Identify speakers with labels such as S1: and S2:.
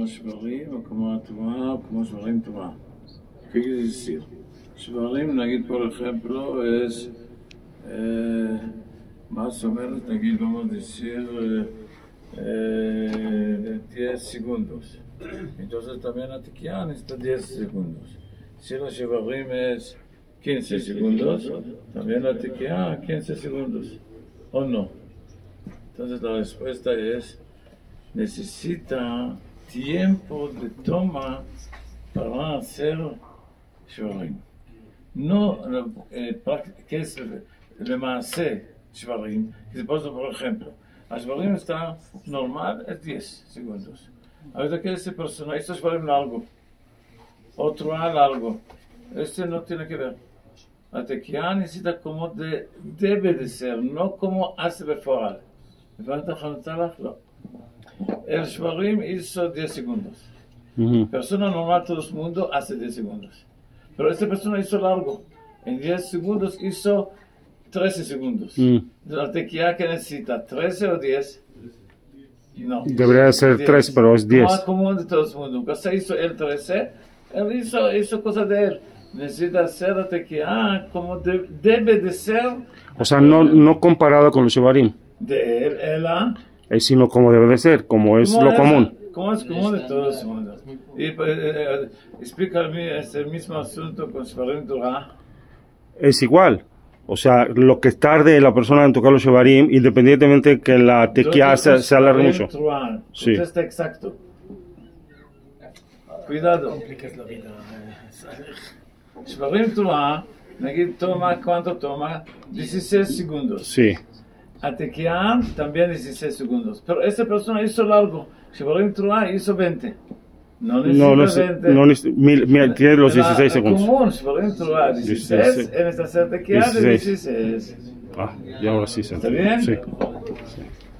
S1: השברים, או כמו התרועה, או כמו שברים תרועה. ¿Qué quiere decir? שברים, נגיד por ejemplo, es más o menos, נגיד, vamos a decir, 10 segundos. Entonces también la tequía necesita 10 segundos. Si los shvarim es 15 segundos, también la tequía 15 segundos. ¿O no? Entonces la respuesta es, necesita tiempo de toma para hacer shvarim. No, ¿qué es el maase shvarim? Por ejemplo, el shvarim está normal, es 10 segundos. Ahorita que ese personaje, esto es shvarim largo, otro largo, este no tiene que ver. La tequía necesita como debe de ser, no como hace בפועל. ¿Verdad, Hantalach? No. El shvarim hizo 10 segundos. Persona normal, todo el mundo hace 10 segundos. Pero esta persona hizo largo. En 10 segundos hizo 13 segundos. La tequía que necesita, 13 o 10. No.
S2: Debería ser 13, pero es 10.
S1: Más común de todo el mundo. Cuando hizo el 13, él hizo cosa de él. Necesita hacer la tequía como debe de ser.
S2: O sea, no comparado con los shvarim.
S1: De él,
S2: sino como debe de ser, como es lo común.
S1: Como es común de todo el mundo. Y explícame este mismo asunto con shvarim Torah.
S2: Es igual. O sea, lo que tarde la persona en tocar los shvarim, independientemente que la tequía se alargue mucho.
S1: Sí. Está exacto. Cuidado. Shvarim Torah, נגיד, toma, ¿cuánto toma? 16 segundos.
S2: Sí.
S1: A tequía también 16 segundos. Pero esta persona hizo largo. Shvarim Torah hizo 20. No necesita 20.
S2: Tiene los 16 segundos.
S1: Común, Shvarim Torah 16, en esta tequía de 16.
S2: Y ahora sí se
S1: entiende. ¿Está bien?
S2: Sí.